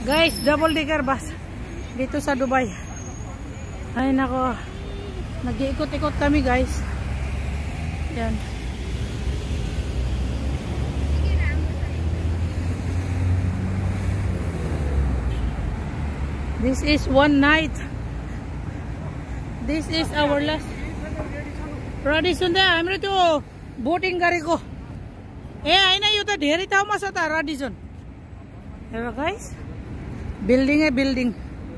Guys, double decker bus dito sa Dubai. Ay nako, nag-iikot-ikot kami guys. Yan. This is one night. This is our last. Radisson there. I'm ready to boating gari ko. I know you the dairy tao masata Radisson. Hello guys. Building a building.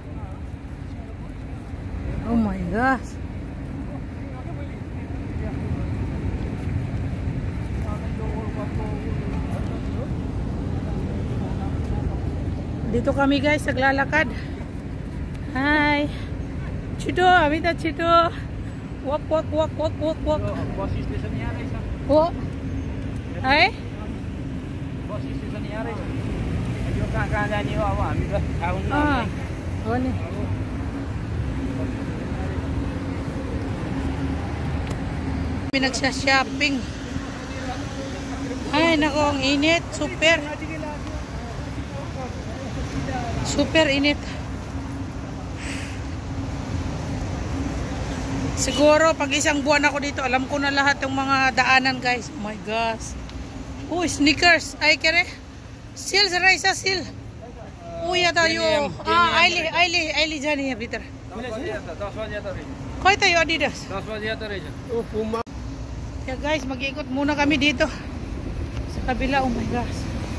Oh my gosh. Dito kami guys naglalakad. Hi. Chito, amita Chito. Walk. Bus station niya rin sa. Oh. Ay? Bus station niya rin. Ayun kakala niyo awa, amita taon na. Ah. Oh ni. Pinagsha-shopping. Ay nako, ang init, super init. Siguro pag isang buwan ako dito, alam ko na lahat ng mga daanan guys. Oh my gosh. Oh, sneakers. Ay kere. Seal sa seal. Oh ya tayo. Aili jani ya bhitar. Koi tayo Adidas. Oh, Puma. Yeah guys, mag-iikot muna kami dito sa kabila. Oh my gosh.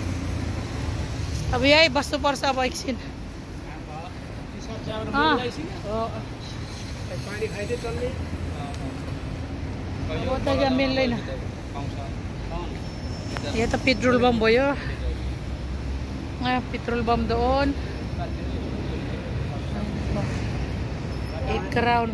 Abi ay basto par sa baiksin. Oh. पानी खाइदे चल्ने वो त यहाँ मिल्दैन यहाँ त petrol bomb भयो petrol bomb doon crown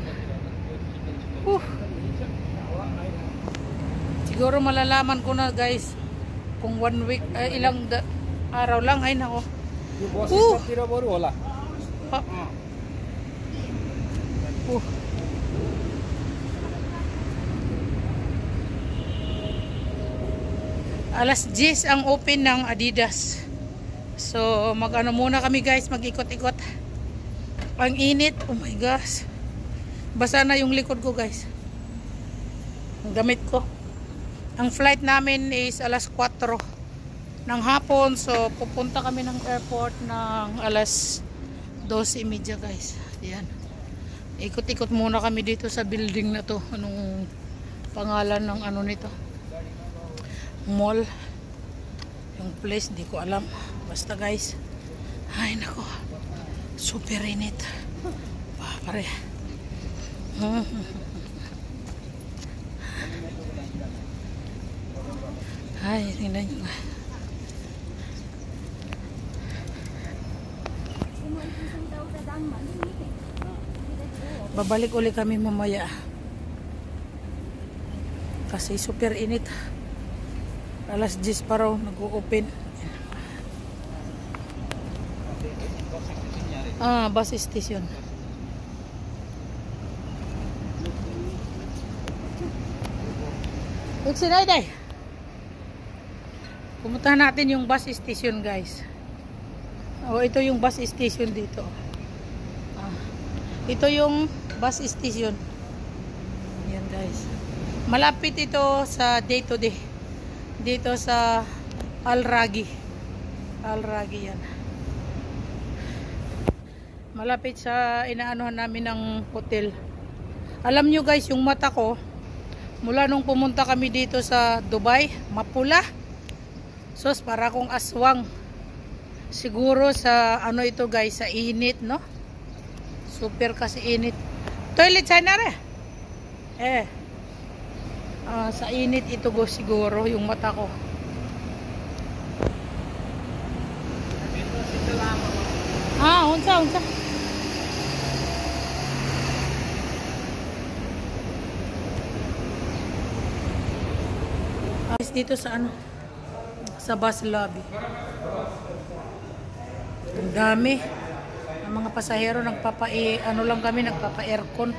siguro malalaman ko na guys kung 1 week ilang araw lang ay nako होला Alas 10 ang open ng Adidas. So mag-ano muna kami guys, mag-ikot-ikot. Ang init, oh my gosh. Basa na yung likod ko guys. Ang damit ko. Ang flight namin is alas 4 ng hapon. So pupunta kami ng airport ng alas 12:30 guys. Ayan. Ikot-ikot muna kami dito sa building na to. Anong pangalan ng ano nito? Mall. Yung place, di ko alam. Basta guys. Ay nako. Super init. Pare. Ay, tingnan nyo. Babalik ulit kami mamaya kasi super init. Alas 10 pa raw nag-open. Bus station. Day. Pumuntahan natin yung bus station guys. Ito yung bus station dito. Ito yung bus station. Yan guys. Malapit ito sa day to day. Dito sa Al Ragi yan. Malapit sa inaanohan namin ng hotel. Alam nyo guys, yung mata ko mula nung pumunta kami dito sa Dubai, mapula. Sos, para kong aswang. Siguro sa ano ito guys, sa init, no? Super kasi init. Toilet sana re. Sa init ito go siguro yung mata ko. Unsa. Dito sa ano? Sa bus lobby. Ang dami. Ang mga pasahero ano lang kami, nagpapa-aircon.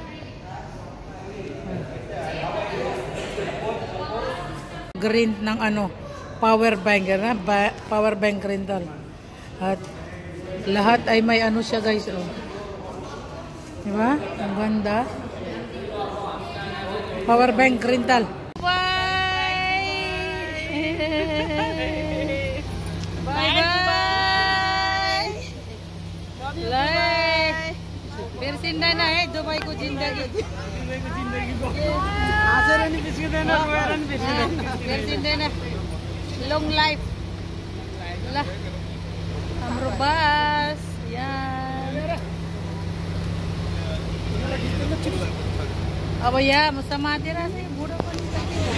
Green ng ano, power bank na, power bank rental. At Lahat ay may ano siya guys, oh. Diba? Ang ganda. Power bank rental. Bye! Bye-bye! Bye! Bersinda na Dubai ko zindagi. Bersinda na. Long life. Lah. Amrobas. Yan. Aba ya, masama tira sa budo pa ni.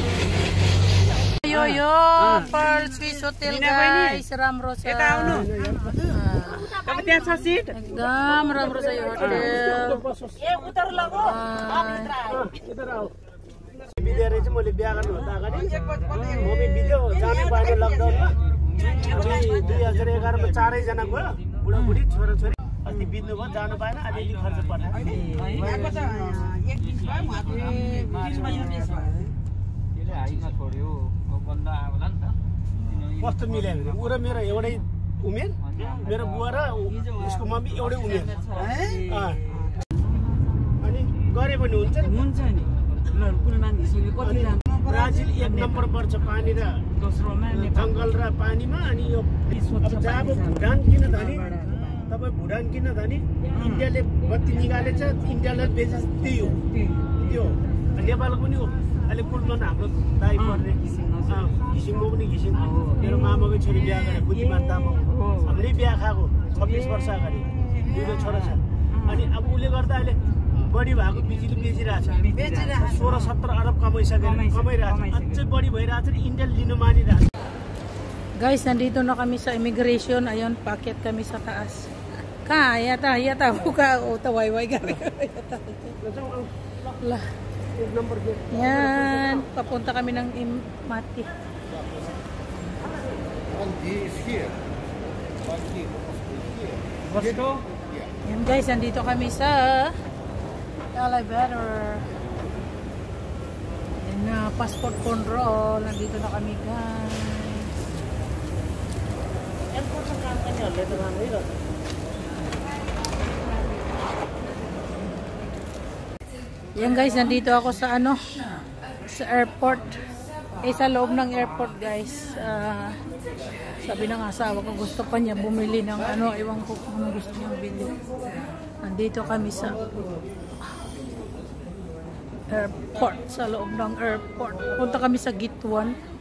Yo, Pearl Swiss Hotel guys, Ramrosa. Eta auno. Kamu त्यहाँ छ सिट? एकदम राम्रो छ यो होटल। ए उतर लगो। इधर आओ। भिडियो रे चाहिँ मैले बिहा गर्नु भन्दा अगाडि मम्मी भिडियो जाने भएन लकडाउनमा। अनि 2011 मा चारै जना गयो। बुढाबुढी छोराछोरी अस्ति बित्नु भयो जानु पाएन अलिअलि खर्च पर्यो। यहाँको त एक दिन भयो म त्यसले हाइमा छोड्यो। बन्दा आउला नि त। कस्तो मिल्यो भने उ र मेरो एउटै उमेर मेरो बुवा र उसको मम्मी एउटै उमेर अनि गरे पनि हुन्छ नि ब्राजिल 1 नम्बर पर्छ पानी र दोस्रोमा जंगल र पानीमा अनि यो जब भुटान किन धनी तपाई भुटान किन धनी इन्डियाले बत्ती निकालेछ इन्डियाले बेचे त्यही हो त्यो नेपालको पनि हो अहिले कुलमान हाम्रो दाइ पर्ने घिसिङमा पनि घिसिङ मेरो मामाको छोरी बिहा गरे बुद्धिमान तामाङ हामीले बिहा खाएको 26 वर्ष अगाडि दुईटा छोरा छ अनि अब उले गर्दा अहिले बढी भएको बिजुली बेचिरहेछ 16-17 अरब कमाइरहेछ अझै बढी भइरहेछ इन्डिया लिनु मानिरहेछ guys. Nandito na kami sa immigration. Ayun, packet kami sa taas. Yata buka tawayway kami. Lah. Yan, papunta kami ng Mati. Yan guys, nandito kami sa elevator. Yan na, passport control. Nandito na kami guys. Yan guys, nandito ako sa sa airport. Sa loob ng airport guys. Sabi ng asawa ko gusto pa niya bumili ng iwan ko kung ano gusto niya bili. Nandito kami sa airport, sa loob ng airport. Punta kami sa Gate 1.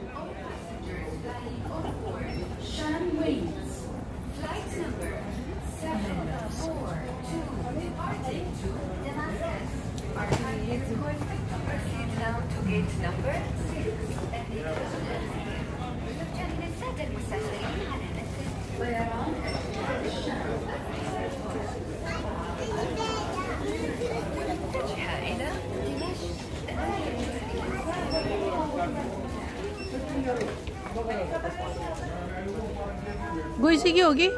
गइसक्यो हो कि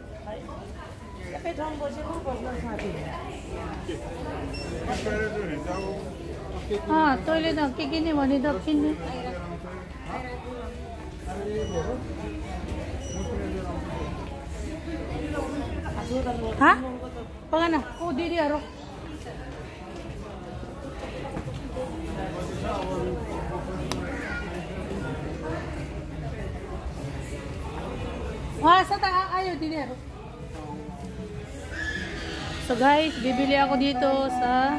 तैँले त के किने भने त किन्ने पगा न ओ दिदीहरु ayo diniharu. So guys, bibili ako dito sa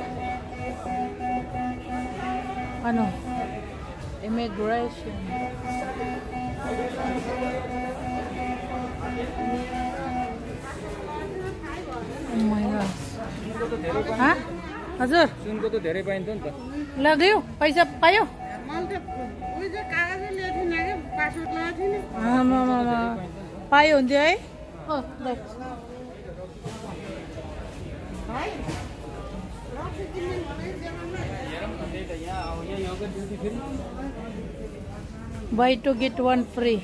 immigration. Oh my gosh. Ha? हजुर सुनको त धेरै पाइन्छ नि त लाग्यो पैसा पायो मैले त उयो कागज ल्याएको थिएन के पासपोर्ट ल्याएको थिएन आमा पायो हुन्थ्यो है buy to get one free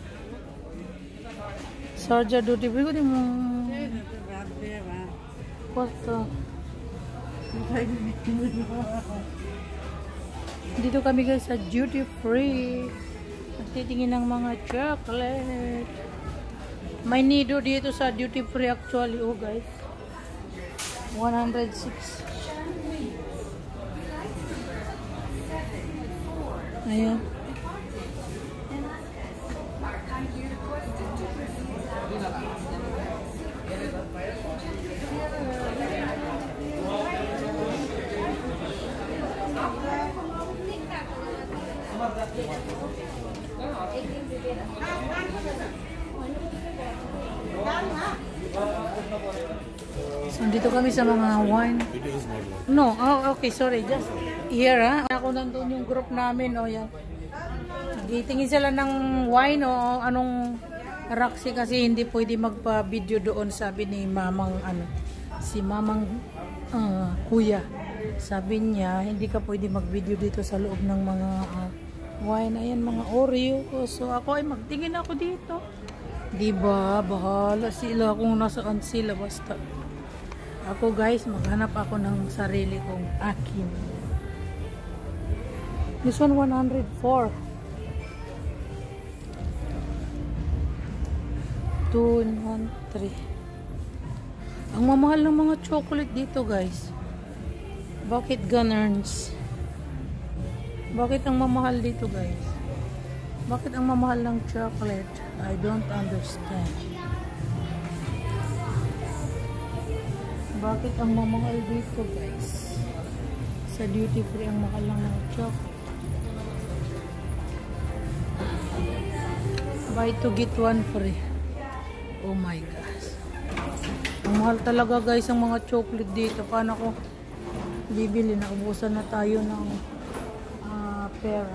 Sarja duty free ko di mo kosto dito kami guys sa duty free nagtitingin ng mga chocolate May nido dito sa duty free actually, oh guys. 106. Ayan. So, dito kami sa mga wine. No, oh, okay, sorry. Just here, ha? Ako nandun yung group namin, oh, yan. Gitingin sila ng wine, o anong Roxy kasi hindi pwede magpa-video doon, sabi ni mamang, si mamang kuya. Sabi niya, hindi ka pwede mag-video dito sa loob ng mga wine. Ayan, mga Oreo. So, ako ay magtingin ako dito. Diba? Bahala sila kung nasaan sila. Basta. Ako guys, maghanap ako ng sarili kong akin. This one, 104. 2 and 1, 3. Ang mamahal ng mga chocolate dito guys. Bakit ganarns? Bakit ang mamahal dito guys? Bakit ang mamahal ng chocolate? I don't understand. Bakit ang mamahal dito guys? Sa duty free ang mahal lang ng chocolate. Buy to get one free. Oh my gosh. Ang mahal talaga guys ang mga chocolate dito. Paano ko bibili? Naubusan na tayo ng pera.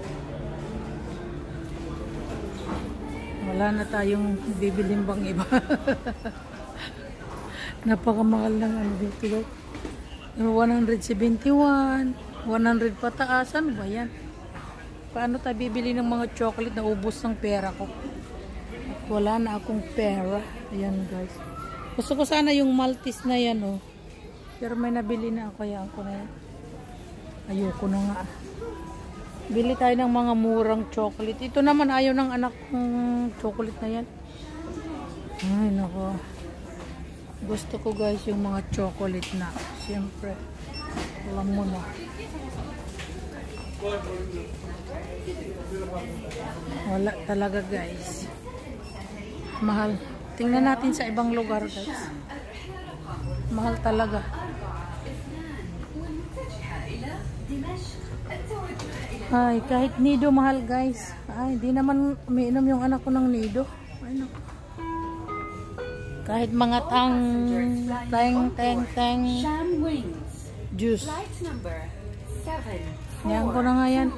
Wala na tayong bibilin bang iba. Napakamahal ng dito guys. 171, 100 pataas. Ano ba yan? Paano tayo bibili ng mga chocolate na ubos ng pera ko? At wala na akong pera. Ayan guys. Gusto ko sana yung Maltese na yan, oh. Pero may nabili na ako. Kaya ako na yan. Ayoko na nga. Bili tayo ng mga murang chocolate. Ito naman ayaw ng anak kong chocolate na yan. Ay nako. Gusto ko guys yung mga chocolate na. Siyempre. Alam mo na. Wala talaga guys. Mahal. Tingnan natin sa ibang lugar guys. Mahal talaga. Ay, kahit nido mahal guys. Ay, di naman umiinom yung anak ko ng nido. Ay, naku. Kahit mga tang juice. Yan ko na nga yan.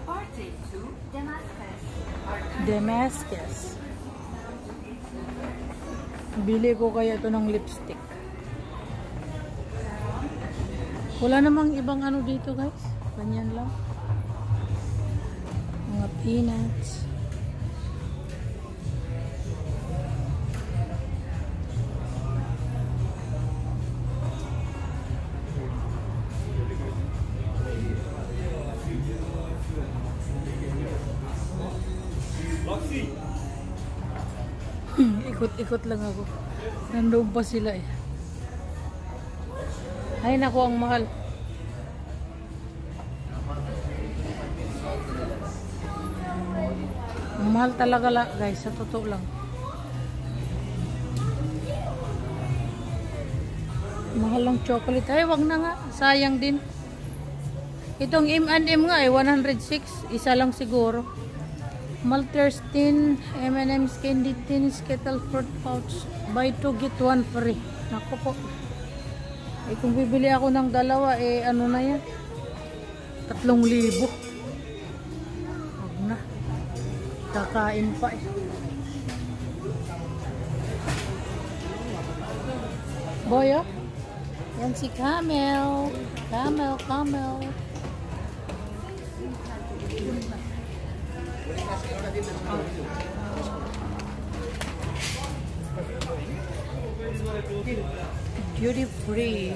Damascus. Bili ko kaya ito ng lipstick. Wala namang ibang ano dito guys. Ganyan lang. Mga peanuts. Ikot-ikot lang ako. Nandoon pa sila eh. Ay naku, ang mahal. Ang mahal talaga guys, sa totoo lang. Mahal ng chocolate. Ay, wag na nga. Sayang din. Itong M&M nga eh, 106. Isa lang siguro. Maltese tin, M&M's candy tin, Skittle fruit pouch. Buy 2 get 1 free. Naku po. Eh kung bibili ako ng dalawa, eh ano na yan? 3,000. Wag na. Kakain pa eh. Boy, oh. Yan si Camel. Camel. Duty free.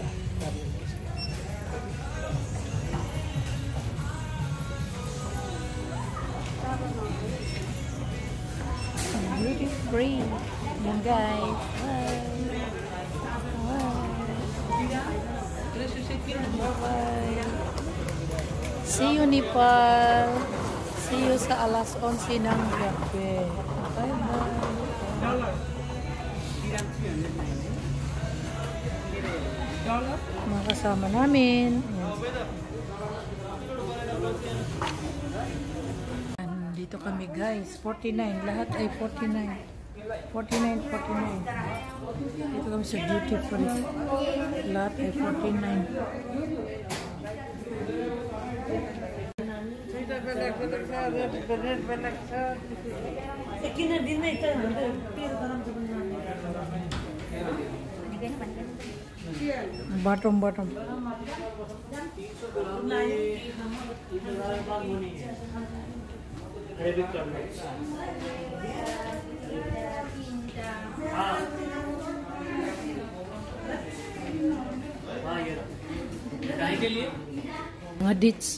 Duty free. Yan guys. Bye. Bye. See you Nepal. See you sa alas 11 ng gabi. Bye bye. Mga kasama namin. Dito kami guys. 49. Lahat ay 49. 49. Dito kami sa duty free. Lahat ay 49. Bottom. Mga dates.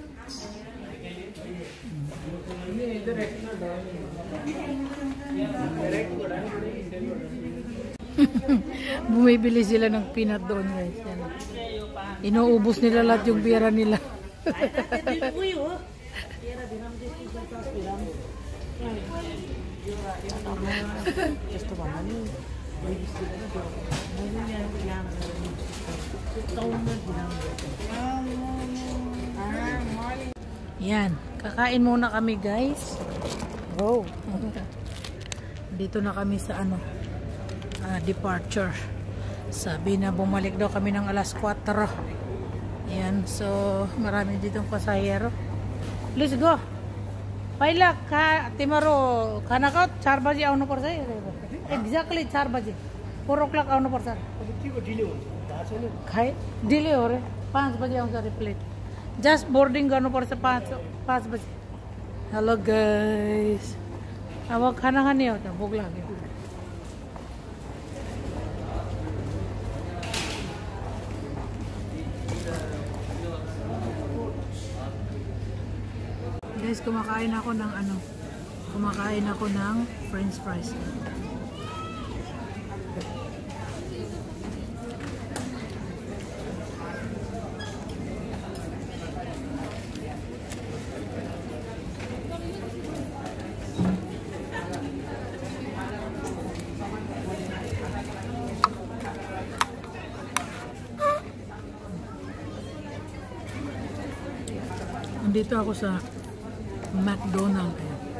Bumibili sila ng peanut doon guys. Yan. Inuubos nila lahat yung pera nila. Yan, kakain muna kami guys. Wow. Dito na kami sa departure. Sabi na bumalik daw kami ng alas 4. Yan, so marami ditong pasahero. Let's go. Paila ka tomorrow खाना का 4 बजे आउनु पर्छ है एक्ज्याक्टली 4 बजे 4 o'clock आउनु पर्छ खाए डिले हो रे 5 बजे आउँछ रे प्लेट जस्ट बोर्डिङ गर्नु पर्छ 5 बजे हेलो गाइस अब खाना खाने हो त भोक लाग्यो guys, kumakain ako ng french fries. Nandito ako sa McDonald's.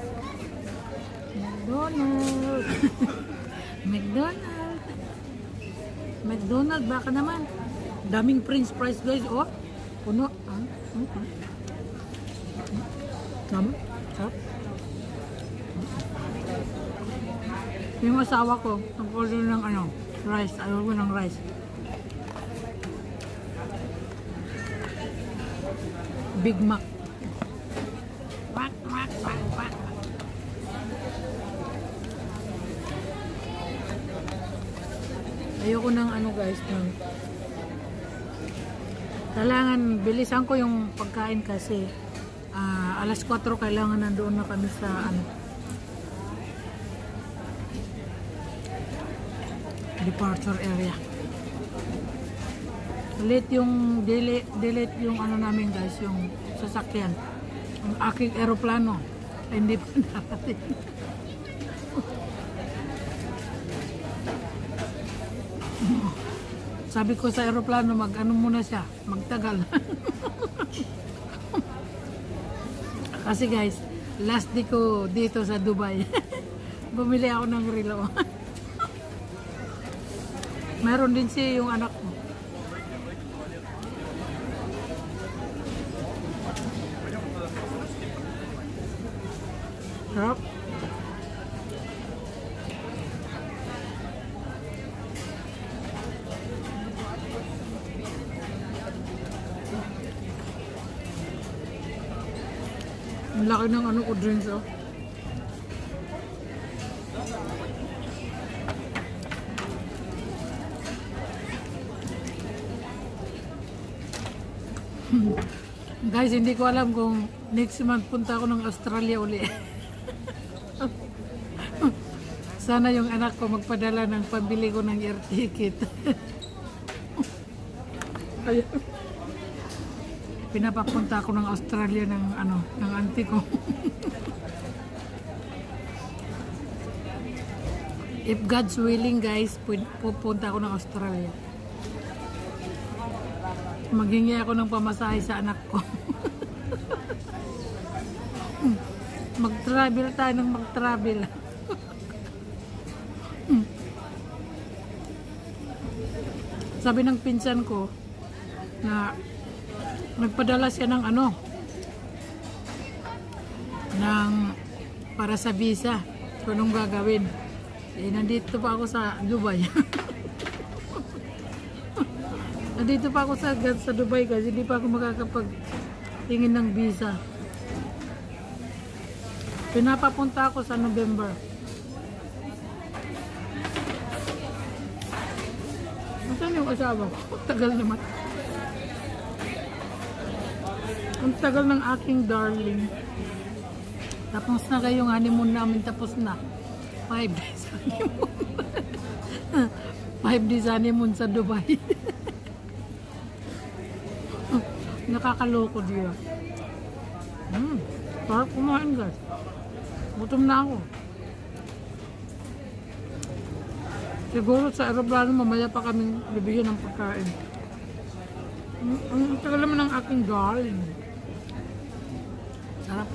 McDonald's baka naman. Daming french fries guys. Oh, puno. Sarap. Yung asawa ko, nag-order ng rice. Ayaw ko ng rice. Big Mac. Ayoko ng guys, kailangan bilisan ko yung pagkain kasi alas 4 kailangan nandoon na kami sa departure area. Delete yung namin guys, yung sasakyan. Ang aking eroplano hindi pa narating. Sabi ko sa eroplano, muna siya, magtagal. Kasi guys, last day ko dito sa Dubai. Bumili ako ng relo. Meron din siya yung anak ko. Sarap. Ang laki ng ko drinks oh. Guys, hindi ko alam kung next month punta ako ng Australia uli. Sana yung anak ko magpadala ng pambili ko ng air ticket. Ayun. Pinapapunta ako ng Australia ng ng auntie ko. If God's willing, guys, pupunta ako ng Australia. Maghingi ako ng pamasahe sa anak ko. Mag-travel tayo ng mag-travel. Sabi ng pinsan ko na nagpadala siya ng para sa visa. So, anong gagawin? Nandito pa ako sa Dubai. Nandito pa ako sa Dubai kasi hindi pa ako makakapagtingin ng visa. Pinapapunta ako sa November. Saan yung asawa ko? Tagal naman. Ang tagal ng aking darling. Tapos na kayong honeymoon namin, tapos na. 5 days honeymoon. 5 days honeymoon sa Dubai. Nakakaloko diya. Parang kumain, guys. Gutom na ako. Siguro sa aeroplano mamaya pa kaming bibigyan ng pagkain. Ang tagal naman ng aking darling. Sarap.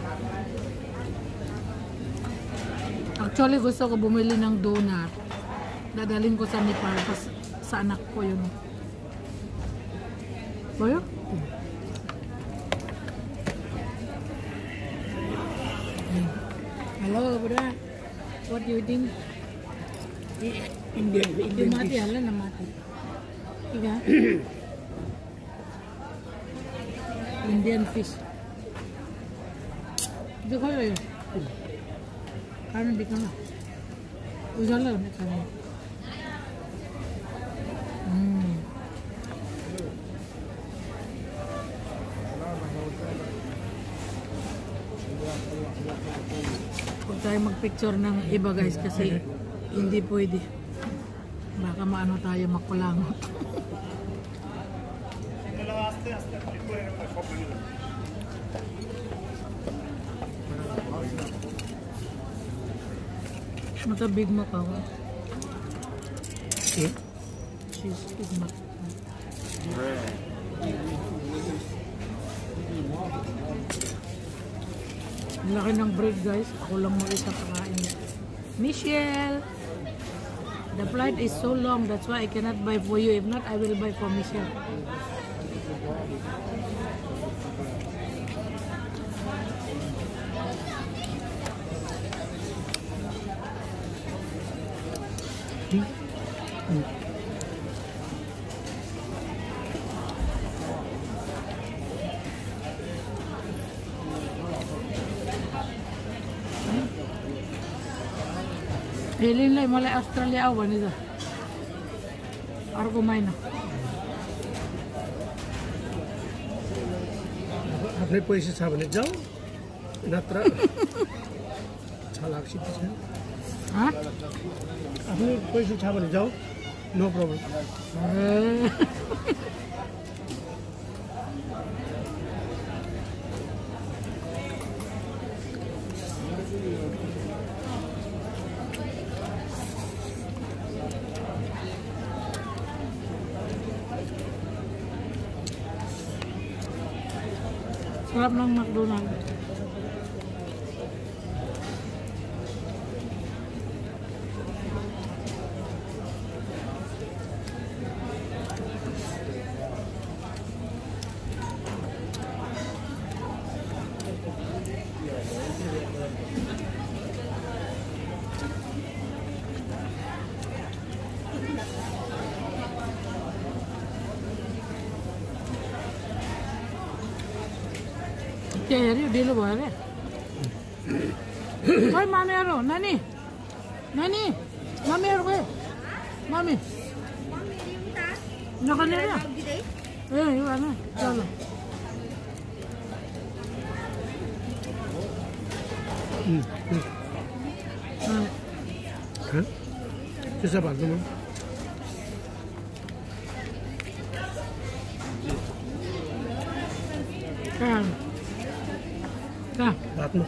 Actually, gusto ko bumili ng donut. Dadalhin ko sa Nepal sa anak ko yun. Bayo? Hello, brother. What do you think? Indian mati, hala na mati. Ika? Indian fish. Ito ko yun. Karena di kana. Ujala na kana. Huwag tayo magpicture ng iba, guys, kasi hindi pwede. Baka maano tayo makulangot. Matabig mo ka. Eh? Cheese is not. Ang laki ng bread, guys. Ako lang mo isa kakain. Michelle! The flight is so long. That's why I cannot buy for you. If not, I will buy for Michelle. Hilin lang mulai Australia awan itu. Aku main. अपने पैसे छ भने जाऊ नत्र छलाक्सी छ Hah? आफ्नै पैसे छ भने जाऊ no problem Sarap ng McDonald's. क्या यार ये ढीलो भएर खोइ मामीहरू नानी नानी मामीहरू खोइ मामी नखाने र ए यो हैन चलो Hah? Bisa bantu Mam? Kan. Kan. Bantu.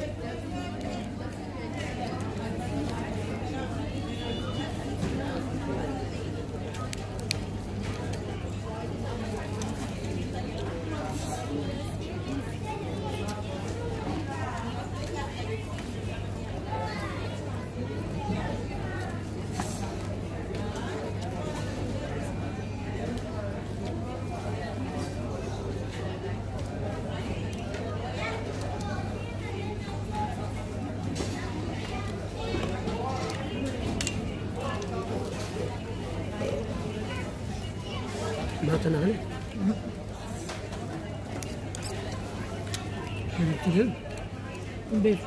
Makan apa? Chicken. Beef.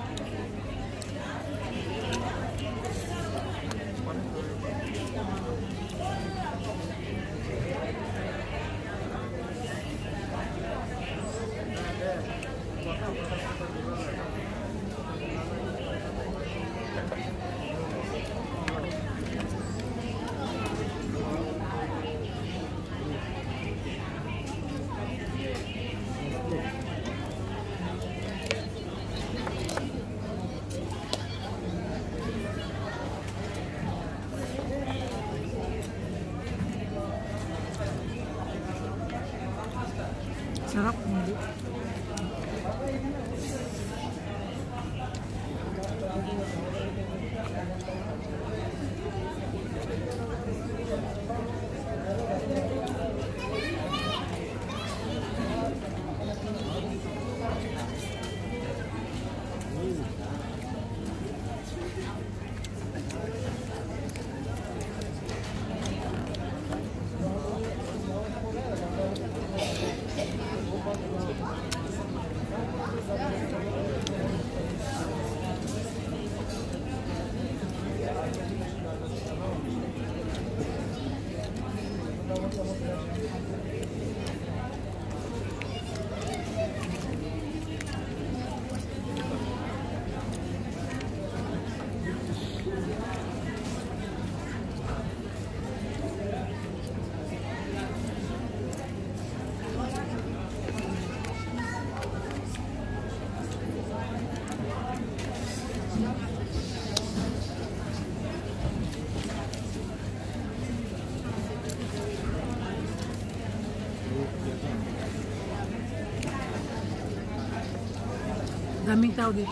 Sarap. Daming tao dito.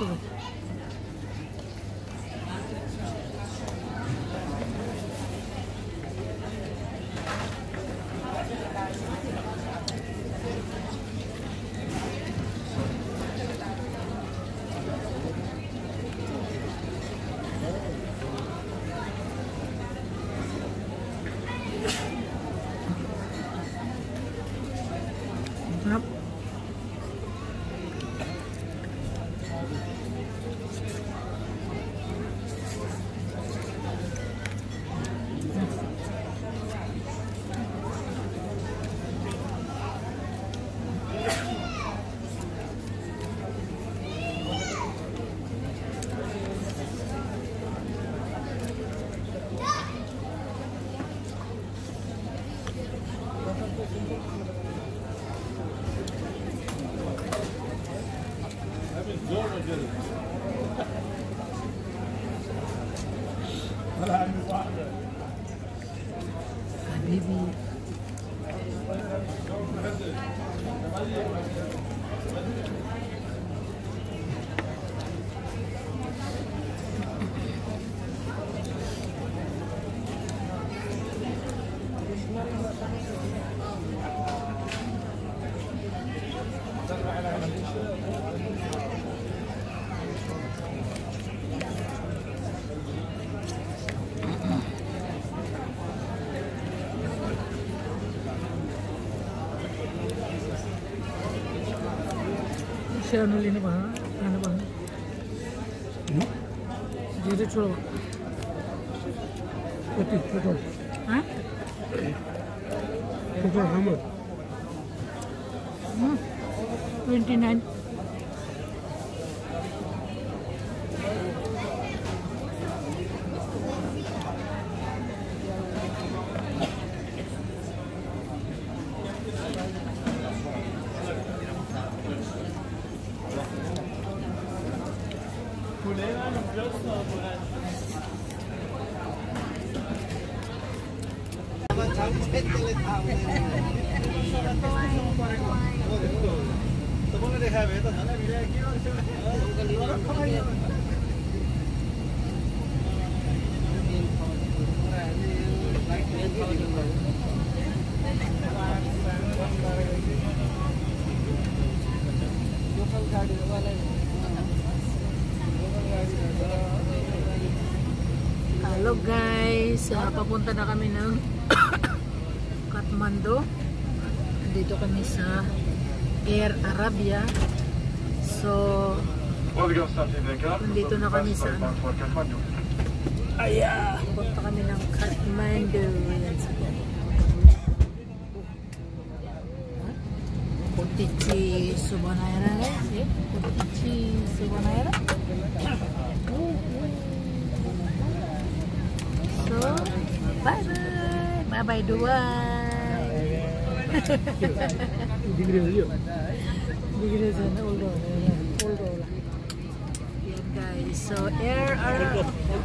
Sarap. Habibi. Siya ano lina ba? Ano ba? Dito chulo ba? Total. Ha? Total how much? 29. Hello guys, papunta na kami ng Kathmandu. Dito kami sa Air Arabia. So, nandito na kami sa punta kami ng Kathmandu. Putici Subanaira guys. Putici Subanaira. So, bye-bye Dubai. Digre sana uldo lah. Yan guys, so Air Arabia.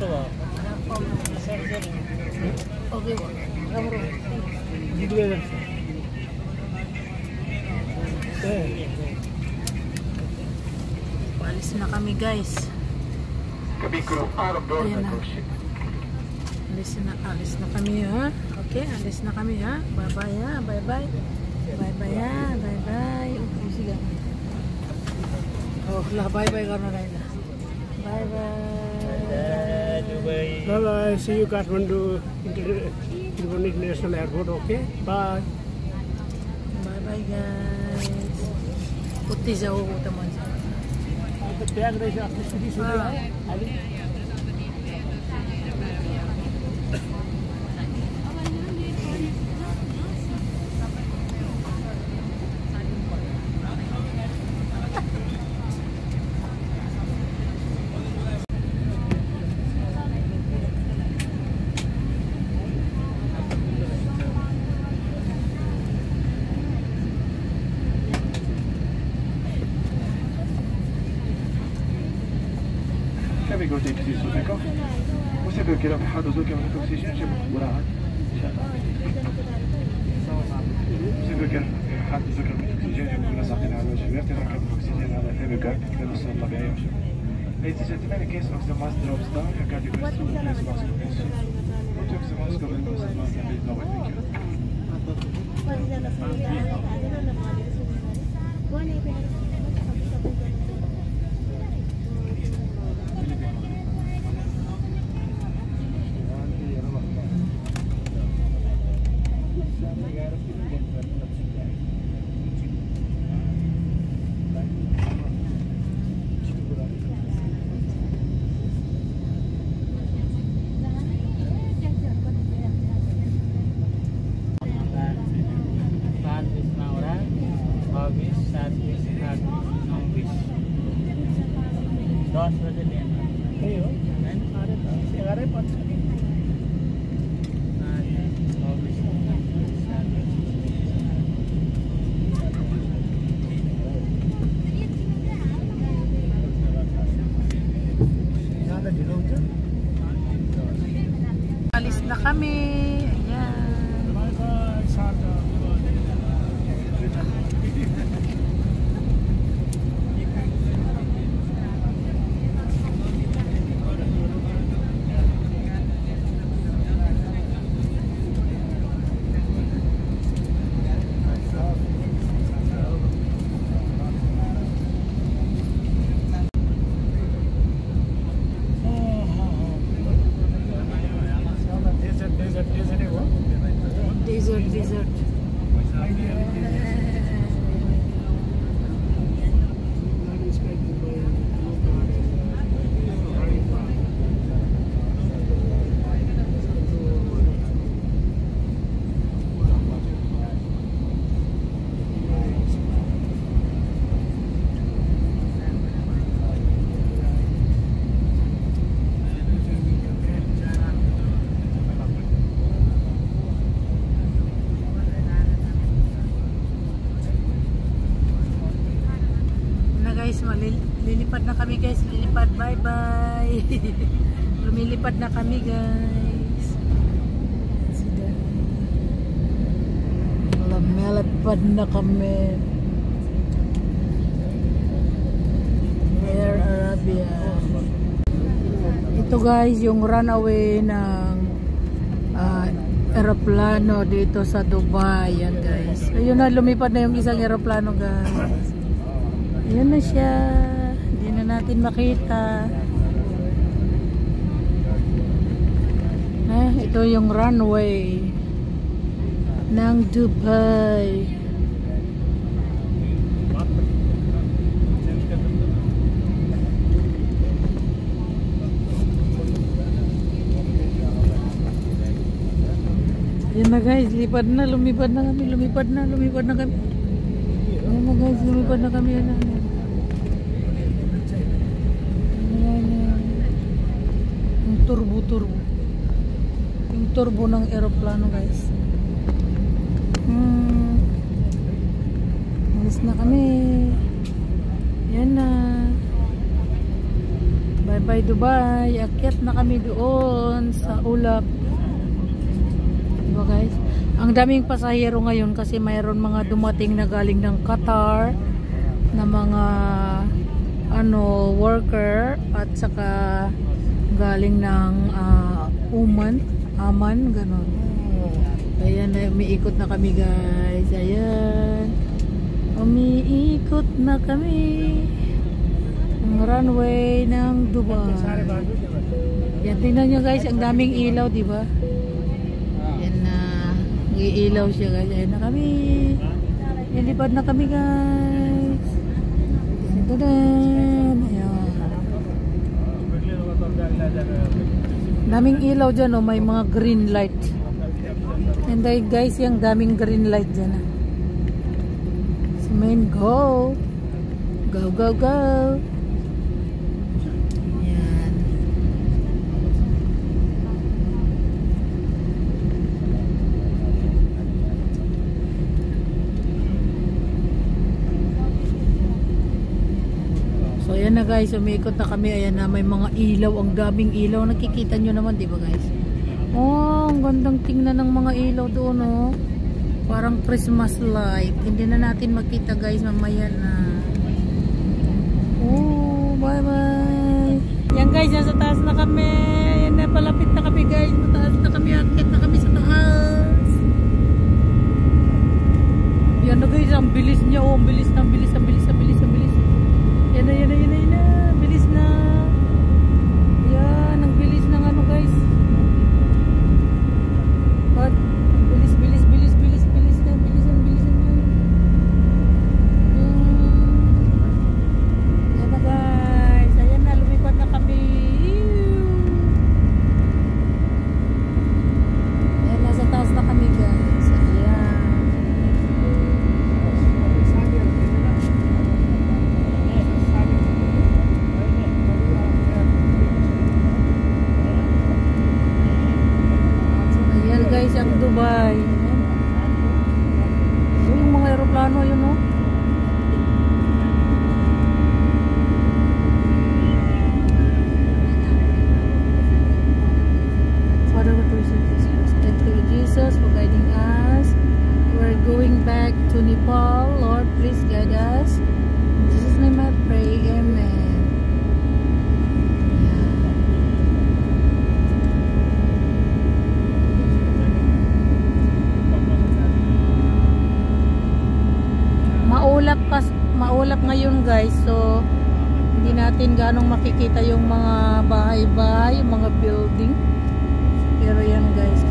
Okay, kamera. Digre. Alis na kami guys. Ayan na. Alis na kami ha. Okay, alis na kami ha. Bye-bye ha. Bye-bye. Bye-bye ha. Bye-bye. Okay, sige. Oh, lah bye-bye ka na Laila. Bye-bye. Bye-bye. See you Kathmandu International Airport. Okay. Bye. Bye-bye guys. Putih jauh teman. Bag raise after city Avec vos études, d'accord? Vous savez que la perte d'oxygène, c'est beaucoup là. Vous savez que la perte d'oxygène, c'est beaucoup là. Ça fait un peu de temps que l'oxygène a été réglé, que nous sommes là-bas. Mais si c'est une question de masse drops down, il y a qu'à dire que c'est une masse drops down. Quand c'est masse drops down, c'est masse drops down. Alis na kami. Ayan. Bye-bye. Sada. Desert. Lilipad na kami guys, lilipad, bye bye. Lumilipad na kami guys. Lumipad na kami. Air Arabia. Ito guys, yung runaway ng aeroplano dito sa Dubai. Yan guys. Ayun na, lumipad na yung isang aeroplano guys. Ayun na siya. Hindi na natin makita. Ito yung runway ng Dubai. Yan na guys, lumipad na kami. Ayan na guys, lumipad na kami. Ayan. Yung turbo. Yung turbo ng aeroplano guys. Alis na kami. Yan na. Bye bye Dubai. Akyat na kami doon sa ulap. Diba guys? Ang daming pasahero ngayon kasi mayroon mga dumating na galing ng Qatar na mga worker at saka galing ng Aman, ganon. Ayan, umiikot na kami guys. Ayan. Umiikot na kami. Ang runway ng Dubai. Yan, tingnan nyo guys, ang daming ilaw, diba? Yan na. Nag-iilaw siya guys. Ayan na kami. Nilipad na kami guys. Ayan. Daming ilaw dyan, may mga green light. And then guys, yung daming green light dyan. So main, go. Go. Yan. So ayan na guys, umiikot na kami. Ayan na, may mga ilaw, ang daming ilaw. Nakikita nyo naman, di ba guys? Oh, ang gandang tingnan ng mga ilaw doon, oh. Parang Christmas light. Hindi na natin makita guys, mamaya na. Oh, bye bye. Yan guys, nasa taas na kami. Yan na, palapit na kami guys. Mataas na kami, akit na kami sa taas. Yan na guys, ang bilis niya, oh. Ang bilis. Yan na. Bilis na. Yan, ang bilis ng guys. But, bilis na. Yan na guys. Ayan na, lumipad na kami. Ayan, nasa taas na kami guys. Ayan. Guys, ang Dubai. So, yung mga aeroplano yun, no? Father, what do we say? Thank you, Jesus, for guiding us. We're going back to Nepal. Lord, please guide us. In Jesus' name I pray. Amen. Maulap ngayon guys, so hindi natin ganong makikita yung mga bahay-bahay, yung mga building, pero yan guys.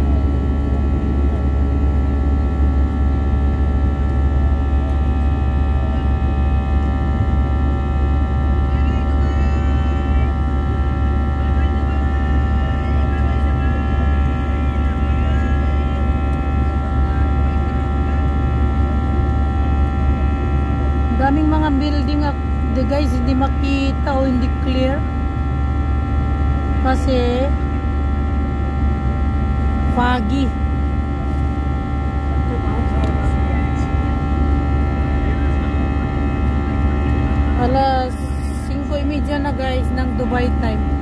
Daming mga building guys, hindi makita o hindi clear kasi foggy. Alas 5:30 na guys ng Dubai time.